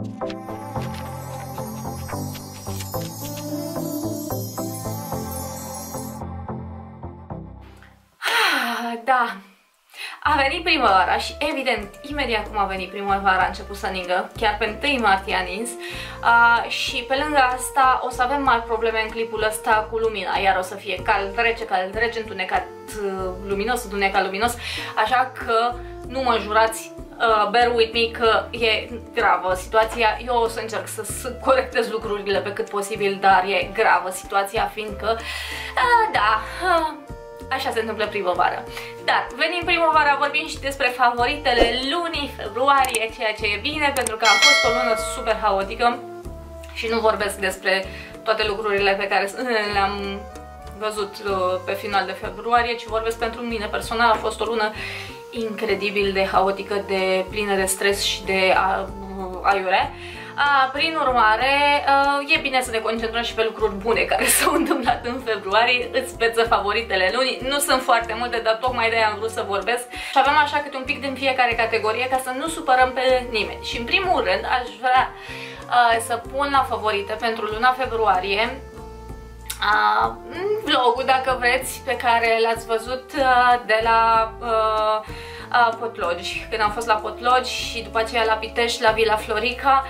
Da, a venit primăvara și evident, imediat cum a venit primăvara a început să ningă, chiar pe 1 martie a nins și pe lângă asta o să avem mari probleme în clipul ăsta cu lumina, iar o să fie cald rece, întunecat luminos, întunecat luminos, așa că nu mă jurați, bear with me că e gravă situația. Eu o să încerc să corectez lucrurile pe cât posibil, dar e gravă situația, fiindcă, da, așa se întâmplă primăvara. Dar venim primăvara, vorbim și despre favoritele lunii februarie, ceea ce e bine, pentru că a fost o lună super haotică și nu vorbesc despre toate lucrurile pe care le-am văzut pe final de februarie, ci vorbesc pentru mine personal. A fost o lună incredibil de haotică, de plină de stres și de aiure. Prin urmare, e bine să ne concentrăm și pe lucruri bune care s-au întâmplat în februarie. Îți speță favoritele lunii. Nu sunt foarte multe, dar tocmai de-aia am vrut să vorbesc. Și avem așa câte un pic din fiecare categorie ca să nu supărăm pe nimeni. Și în primul rând aș vrea să pun la favorite pentru luna februarie vlogul, dacă vreți, pe care l-ați văzut de la Potlogi, când am fost la Potlogi și după aceea la Pitești, la Vila Florica.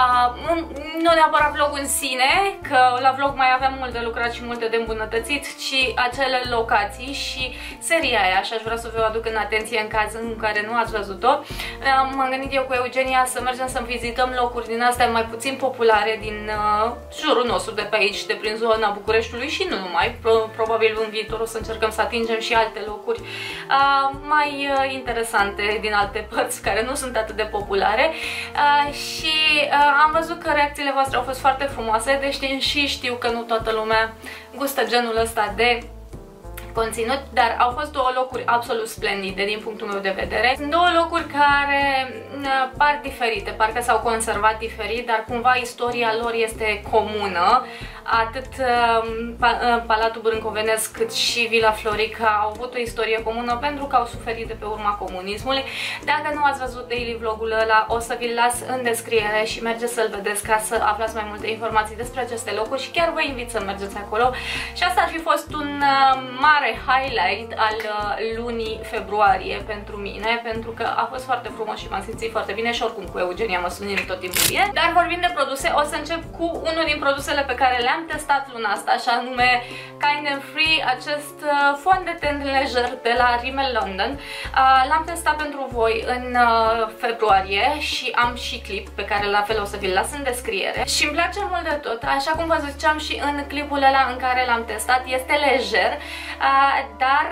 Nu neapărat vlogul în sine, că la vlog mai aveam mult de lucrat și multe de îmbunătățit, ci acele locații și seria aia, și aș vrea să vă aduc în atenție în caz în care nu ați văzut-o. M-am gândit eu cu Eugenia să mergem să vizităm locuri din astea mai puțin populare din jurul nostru de pe aici, de prin zona Bucureștiului și nu numai. Probabil în viitor o să încercăm să atingem și alte locuri mai interesante din alte părți care nu sunt atât de populare și am văzut că reacțiile voastre au fost foarte frumoase, deci și știu că nu toată lumea gustă genul ăsta de conținut, dar au fost două locuri absolut splendide din punctul meu de vedere. Sunt două locuri care par diferite, parcă s-au conservat diferit, dar cumva istoria lor este comună. Atât Palatul Brâncovenesc cât și Vila Florica au avut o istorie comună pentru că au suferit de pe urma comunismului. Dacă nu ați văzut daily vlogul ăla, o să vi-l las în descriere și mergeți să-l vedeți ca să aflați mai multe informații despre aceste locuri și chiar vă invit să mergeți acolo. Și asta ar fi fost un mare highlight al lunii februarie pentru mine, pentru că a fost foarte frumos și m-am simțit foarte bine și oricum cu Eugenia mă sunim tot timpul bine. Dar vorbind de produse, o să încep cu unul din produsele pe care le-am testat luna asta, așa anume Kind and Free, acest fond de ten lejer de la Rimmel London. L-am testat pentru voi în februarie și am și clip pe care la fel o să vi-l las în descriere. Și îmi place mult de tot, așa cum vă ziceam și în clipul ăla în care l-am testat, este lejer, dar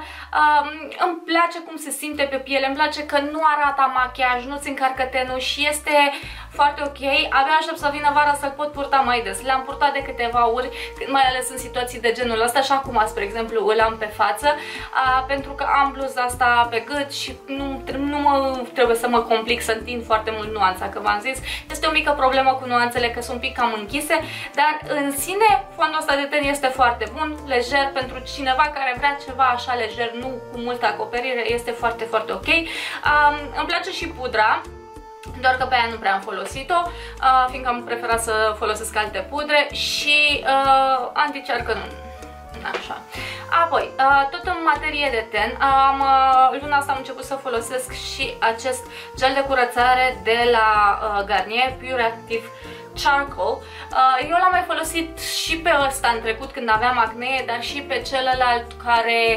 îmi place cum se simte pe piele, îmi place că nu arată machiaj, nu-ți încarcă tenul și este foarte ok. Abia aștept să vină vara să-l pot purta mai des. L-am purtat de câteva ori, mai ales în situații de genul ăsta, și acum, spre exemplu, îl am pe față, pentru că am bluza asta pe gât și nu trebuie să mă complic să întind foarte mult nuanța, că v-am zis, este o mică problemă cu nuanțele, că sunt un pic cam închise, dar în sine fondul ăsta de ten este foarte bun, lejer, pentru cineva care vrea ceva așa lejer, nu cu multă acoperire, este foarte, foarte ok. Îmi place și pudra, doar că pe aia nu prea am folosit-o, fiindcă am preferat să folosesc alte pudre și anticearcă nu. Așa. Apoi, tot în materie de ten, luna asta am început să folosesc și acest gel de curățare de la Garnier, Pure Active Charcoal. Eu l-am mai folosit și pe ăsta în trecut când aveam acne, dar și pe celălalt care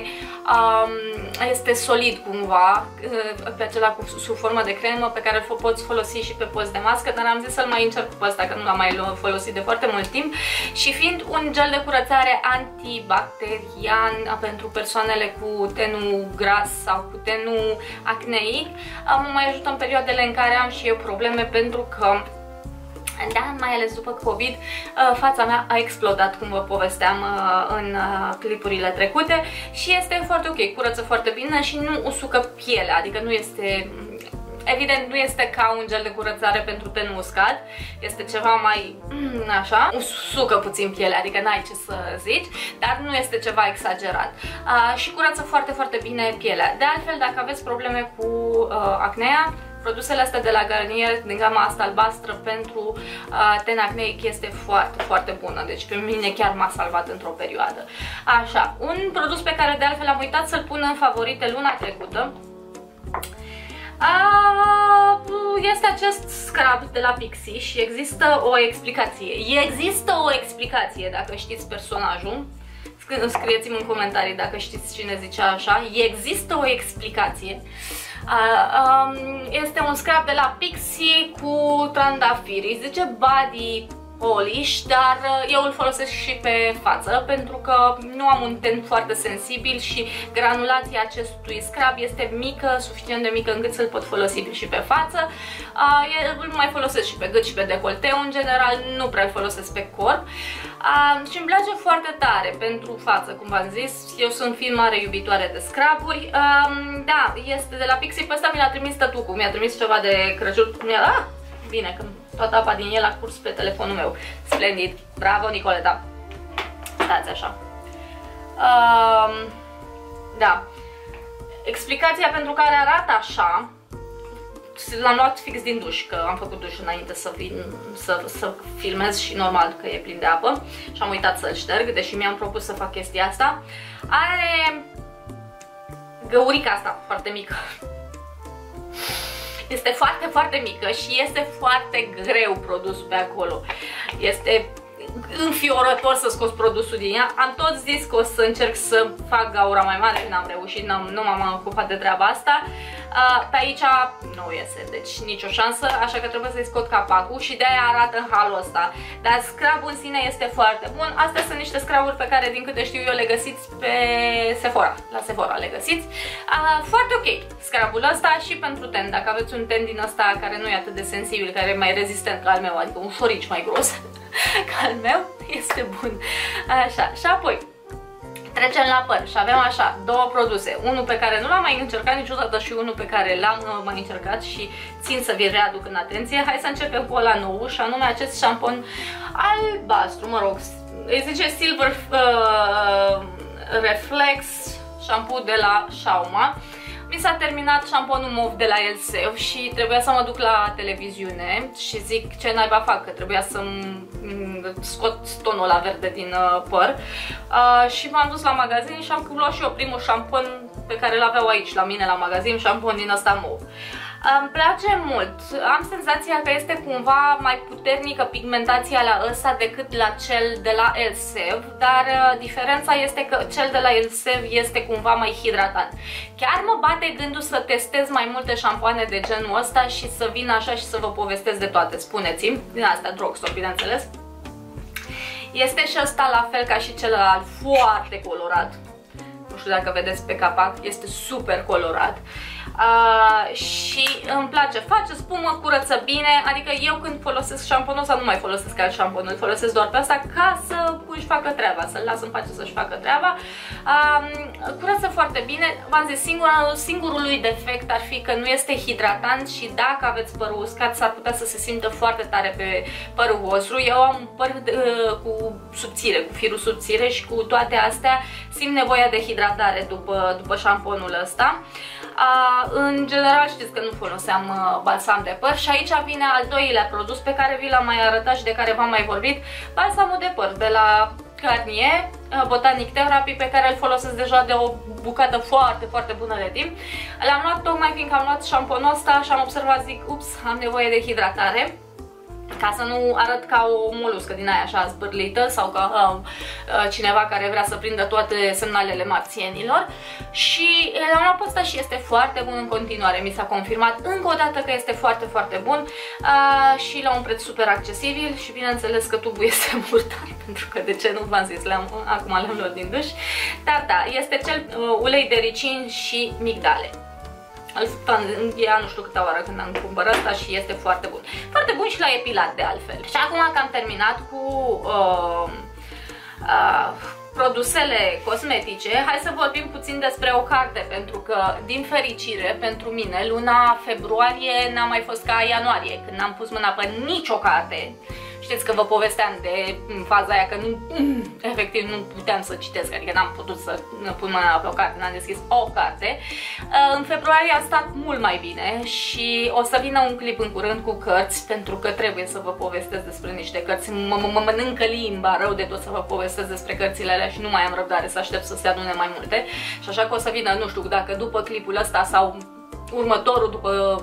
este solid cumva, pe acela sub formă de cremă, pe care îl poți folosi și pe post de mască, dar am zis să-l mai încerc cu ăsta, că nu l-am mai folosit de foarte mult timp. Și fiind un gel de curățare antibacterian pentru persoanele cu tenul gras sau cu tenul acneic, mă mai ajută în perioadele în care am și eu probleme, pentru că da, mai ales după COVID, fața mea a explodat, cum vă povesteam în clipurile trecute, și este foarte ok, curăță foarte bine și nu usucă pielea, adică nu este... Evident, nu este ca un gel de curățare pentru ten uscat, este ceva mai așa, usucă puțin pielea, adică n-ai ce să zici, dar nu este ceva exagerat. Și curăță foarte, foarte bine pielea. De altfel, dacă aveți probleme cu acnea, produsele astea de la Garnier din gama asta albastră pentru ten acneic este foarte, foarte bună. Deci pe mine chiar m-a salvat într-o perioadă. Așa, un produs pe care de altfel am uitat să-l pun în favorite luna trecută este acest scrub de la Pixi și există o explicație. Există o explicație dacă știți personajul. Scrieți-mi în comentarii dacă știți cine zicea așa. Există o explicație. Este un scrub de la Pixi cu trandafiri. Zice body polish, dar eu îl folosesc și pe față pentru că nu am un ten foarte sensibil și granulația acestui scrub este mică, suficient de mică încât să-l pot folosi și pe față. Îl mai folosesc și pe gât și pe decolteu, în general nu prea îl folosesc pe corp. Și îmi place foarte tare pentru față, cum v-am zis, eu sunt fiind mare iubitoare de scruburi. Da, este de la Pixi, pe ăsta mi l-a trimis tătucu, mi-a trimis ceva de Crăciun. Bine, când toată apa din el a curs pe telefonul meu. Splendid, bravo Nicoleta. Stați așa. Da. Explicația pentru care arată așa, l-am luat fix din duș, că am făcut duș înainte să filmez și normal că e plin de apă și am uitat să-l șterg, deși mi-am propus să fac chestia asta. Are găurica asta foarte mică. Este foarte, foarte mică și este foarte greu produsul pe acolo. Este înfiorător să scos produsul din ea. Am tot zis că o să încerc să fac gaura mai mare și n-am reușit, nu m-am ocupat de treaba asta. Pe aici nu iese, deci nicio șansă, așa că trebuie să-i scot capacul și de-aia arată în halul ăsta. Dar scrubul în sine este foarte bun. Astea sunt niște scruburi pe care, din câte știu eu, le găsiți pe Sephora. La Sephora le găsiți. Foarte ok scrubul ăsta și pentru ten. Dacă aveți un ten din ăsta care nu e atât de sensibil, care e mai rezistent ca al meu, adică un șorici mai gros ca al meu, este bun. Așa, și apoi trecem la păr și avem așa două produse, unul pe care nu l-am mai încercat niciodată și unul pe care l-am mai încercat și țin să vi readuc în atenție. Hai să începem cu ăla nou și anume acest șampon albastru, mă rog, îi zice Silver Reflex shampoo de la Schauma. Mi s-a terminat șamponul mov de la Elsev și trebuia să mă duc la televiziune și zic ce naiba fac, că trebuia să-mi scot tonul ăla verde din păr și m-am dus la magazin și am luat și eu primul șampon pe care l-aveau aici la mine la magazin, șampon din ăsta mov. Îmi place mult, am senzația că este cumva mai puternică pigmentația la ăsta decât la cel de la Elsev, dar diferența este că cel de la Elsev este cumva mai hidratant. Chiar mă bate gândul să testez mai multe șampoane de genul ăsta și să vin așa și să vă povestesc de toate, spuneți-mi, din astea drugstore, bineînțeles. Este și ăsta la fel ca și celălalt, foarte colorat. Nu știu dacă vedeți pe capac, este super colorat. Și îmi place, face spumă, curăță bine, adică eu când folosesc șamponul ăsta nu mai folosesc alt șampon, îl folosesc doar pe asta ca să își facă treaba, să-l las în pace să-și facă treaba. Curăță foarte bine, v-am zis, singurul lui defect ar fi că nu este hidratant și dacă aveți părul uscat s-ar putea să se simtă foarte tare pe părul vostru. Eu am un păr cu subțire, cu firul subțire și cu toate astea simt nevoia de hidratare după șamponul ăsta. În general știți că nu foloseam balsam de păr și aici vine al doilea produs pe care vi l-am mai arătat și de care v-am mai vorbit, balsamul de păr de la Garnier, Botanic Therapy, pe care îl folosesc deja de o bucată foarte, foarte bună de timp. L-am luat tocmai fiindcă am luat șamponul ăsta și am observat, zic, ups, am nevoie de hidratare, ca să nu arăt ca o moluscă din aia așa zbârlită sau ca cineva care vrea să prindă toate semnalele marțienilor. Și l-am luat pe ăsta și este foarte bun în continuare. Mi s-a confirmat încă o dată că este foarte, foarte bun și la un preț super accesibil și bineînțeles că tubul este murdar, pentru că de ce nu v-am zis, acum l-am luat din duș. Dar da, este cel ulei de ricin și migdale. Ea nu știu câte oară când am cumpărat asta și este foarte bun. Foarte bun și la epilat de altfel. Și acum că am terminat cu produsele cosmetice, hai să vorbim puțin despre o carte, pentru că, din fericire, pentru mine, luna februarie n-a mai fost ca ianuarie, când n-am pus mâna pe nicio carte Știți că vă povesteam de faza aia că nu, efectiv nu puteam să citesc, adică n-am putut să pun mâna pe o carte, n-am deschis o carte. În februarie a stat mult mai bine și o să vină un clip în curând cu cărți, pentru că trebuie să vă povestesc despre niște cărți. Mă mănâncă limba rău de tot să vă povestesc despre cărțile alea și nu mai am răbdare să aștept să se adune mai multe. Și așa că o să vină, nu știu, dacă după clipul ăsta sau următorul după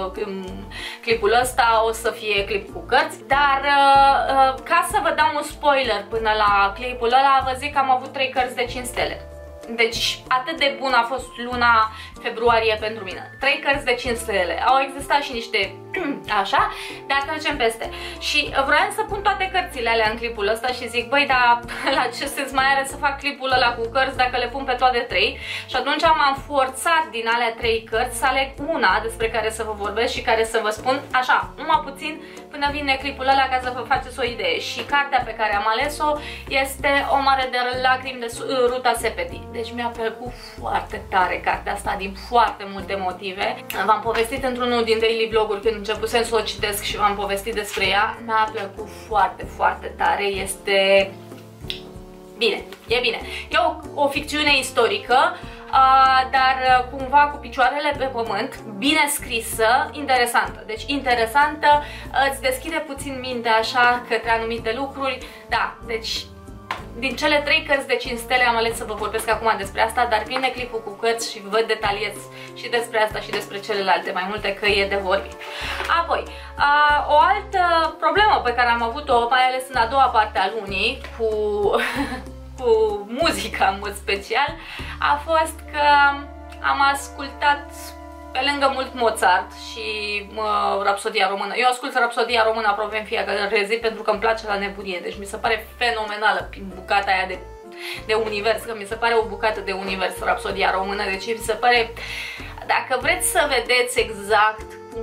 clipul ăsta o să fie clip cu cărți. Dar ca să vă dau un spoiler până la clipul ăla, vă zic că am avut 3 cărți de 5 stele. Deci atât de bună a fost luna februarie pentru mine. 3 cărți de 5 stele. Au existat și niște așa, dar trecem peste. Și vreau să pun toate cărțile alea în clipul ăsta și zic, băi, dar la ce sens mai are să fac clipul ăla cu cărți dacă le pun pe toate 3? Și atunci m-am forțat din alea 3 cărți să aleg una despre care să vă vorbesc și care să vă spun așa, numai puțin până vine clipul ăla ca să vă faceți o idee. Și cartea pe care am ales-o este O mare de lacrimi de Ruta Sepetī. Deci mi-a plăcut foarte tare cartea asta din foarte multe motive. V-am povestit într-unul din daily vloguri când începusem să o citesc și v-am povestit despre ea. Mi-a plăcut foarte, foarte tare. Este bine, e bine. E o ficțiune istorică, dar cumva cu picioarele pe pământ, bine scrisă, interesantă. Deci interesantă, îți deschide puțin mintea așa către anumite lucruri. Da, deci din cele 3 cărți de 5 stele am ales să vă vorbesc acum despre asta, dar vine clipul cu cărți și vă detaliez și despre asta și despre celelalte, mai multe, că e de vorbit. Apoi, o altă problemă pe care am avut-o, mai ales în a doua parte a lunii, cu muzica în mod special, a fost că am ascultat pe lângă mult Mozart și Rapsodia Română. Eu ascult Rapsodia Română aproape în fiecare zi pentru că îmi place la nebunie, deci mi se pare fenomenală bucata aia de univers, că mi se pare o bucată de univers Rapsodia Română, deci mi se pare, dacă vreți să vedeți exact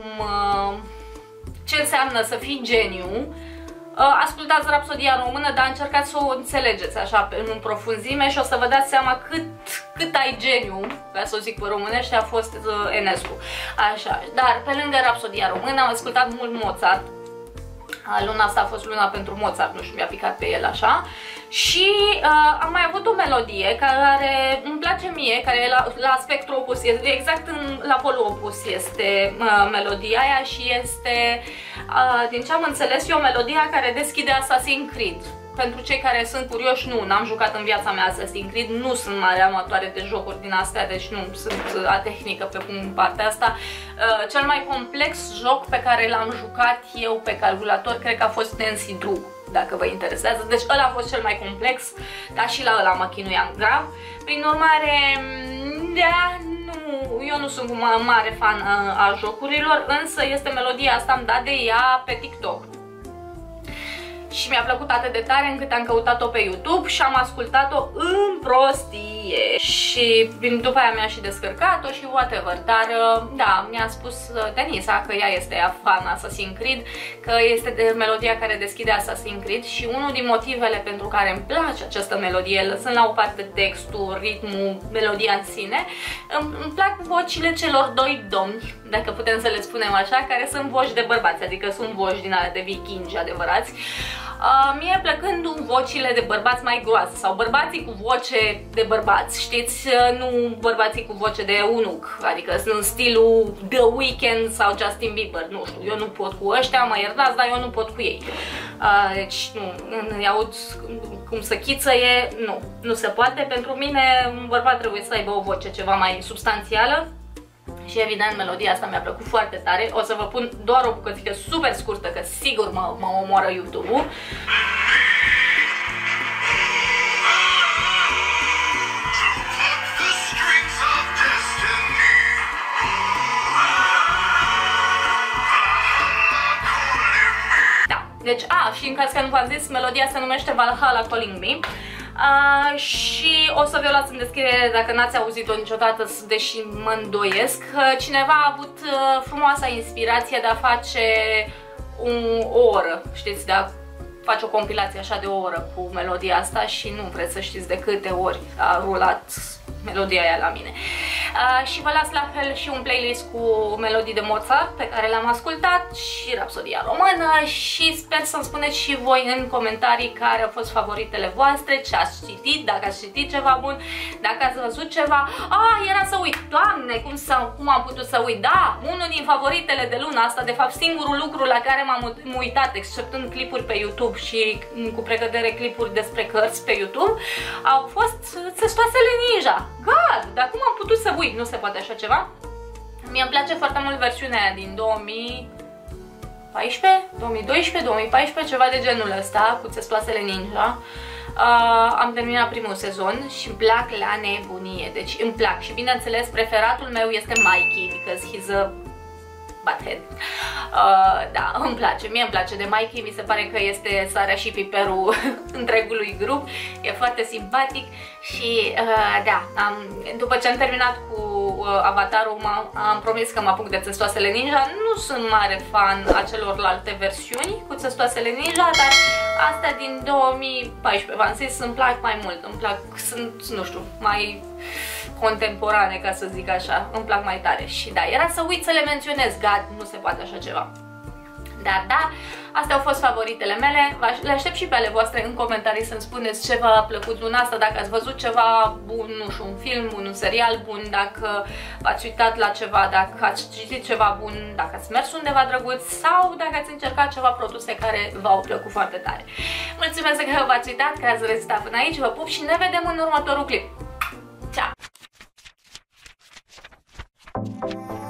ce înseamnă să fii geniu, ascultați Rapsodia Română, dar încercați să o înțelegeți așa în profunzime și o să vă dați seama cât ai geniu, ca să o zic pe românește, a fost Enescu. Așa, dar pe lângă Rapsodia Română am ascultat mult Mozart. Luna asta a fost luna pentru Mozart, nu știu, mi-a picat pe el așa. Și am mai avut o melodie care îmi place mie, care e la spectru opus, exact la polul opus este melodia aia și este, din ce am înțeles eu, melodia care deschide Assassin's Creed. Pentru cei care sunt curioși, n-am jucat în viața mea Assassin's Creed, nu sunt mare amatoare de jocuri din astea, deci nu sunt atehnică pe partea asta. Cel mai complex joc pe care l-am jucat eu pe calculator cred că a fost Nancy Drew, dacă vă interesează. Deci ăla a fost cel mai complex, dar și la ăla mă chinuiam grav. Prin urmare, da, eu nu sunt un mare fan a jocurilor, însă este melodia asta, am dat de ea pe TikTok. Și mi-a plăcut atât de tare încât am căutat-o pe YouTube și am ascultat-o în prostie. Și după aia mi-a și descărcat-o și whatever. Dar da, mi-a spus Denisa că ea este fan Assassin's Creed, că este de melodia care deschide Assassin's Creed și unul din motivele pentru care îmi place această melodie, lăsând la o parte textul, ritmul, melodia în sine, îmi plac vocile celor 2 domni, dacă putem să le spunem așa, care sunt voci de bărbați, adică sunt voci din alea de vikingi adevărați. Mie plăcând vocile de bărbați mai groase sau bărbații cu voce de bărbați, știți, nu bărbații cu voce de eunuc, adică sunt în stilul The Weeknd sau Justin Bieber, nu știu, eu nu pot cu ăștia, mă iertați, dar eu nu pot cu ei. Deci nu, îi aud cum să chițăie, nu se poate. Pentru mine un bărbat trebuie să aibă o voce ceva mai substanțială. Și evident melodia asta mi-a plăcut foarte tare. O să vă pun doar o bucățică super scurtă, că sigur mă omoară YouTube-ul. Da, deci, și în caz că nu v-am zis, melodia se numește Valhalla Calling Me. Și o să vi-o las în descriere dacă n-ați auzit-o niciodată, deși mă îndoiesc. Cineva a avut frumoasa inspirație de a face o oră, știți, de a face o compilație așa de o oră cu melodia asta și nu vreți să știți de câte ori a rulat melodia aia la mine. Și vă las la fel și un playlist cu melodii de Mozart pe care le-am ascultat și Rapsodia română și sper să-mi spuneți și voi în comentarii care au fost favoritele voastre, ce ați citit, dacă ați citit ceva bun, dacă ați văzut ceva. Era să uit, Doamne, cum am putut să uit? Da, unul din favoritele de luna asta, de fapt singurul lucru la care m-am uitat, exceptând clipuri pe YouTube și cu precădere clipuri despre cărți pe YouTube, au fost Țestoasele Ninja. God, dar cum am putut să uit? Nu se poate așa ceva. Mie îmi place foarte mult versiunea aia din 2014, 2012, 2014, ceva de genul ăsta, cu Țestoasele Ninja. Am terminat primul sezon și îmi plac la nebunie, deci îmi plac. Și bineînțeles, preferatul meu este Mikey, because he's a butthead. Da, îmi place, mie îmi place de Mikey, mi se pare că este sarea și piperul întregului grup, e foarte simpatic și da, după ce am terminat cu Avatarul, am promis că mă apuc de Țestoasele Ninja. Nu sunt mare fan a celorlalte versiuni cu Țestoasele Ninja, dar astea din 2014, v-am zis, îmi plac mai mult, îmi plac, sunt, nu știu, mai contemporane, ca să zic așa, îmi plac mai tare. Și da, era să uit să le menționez, God, nu se poate așa ceva. Dar da, astea au fost favoritele mele, le aștept și pe ale voastre în comentarii să-mi spuneți ce v-a plăcut luna asta, dacă ați văzut ceva bun, nu știu, un film bun, un serial bun, dacă v-ați uitat la ceva, dacă ați citit ceva bun, dacă ați mers undeva drăguț sau dacă ați încercat ceva produse care v-au plăcut foarte tare. Mulțumesc că v-ați uitat, că ați rezistat până aici, vă pup și ne vedem în următorul clip. Ciao!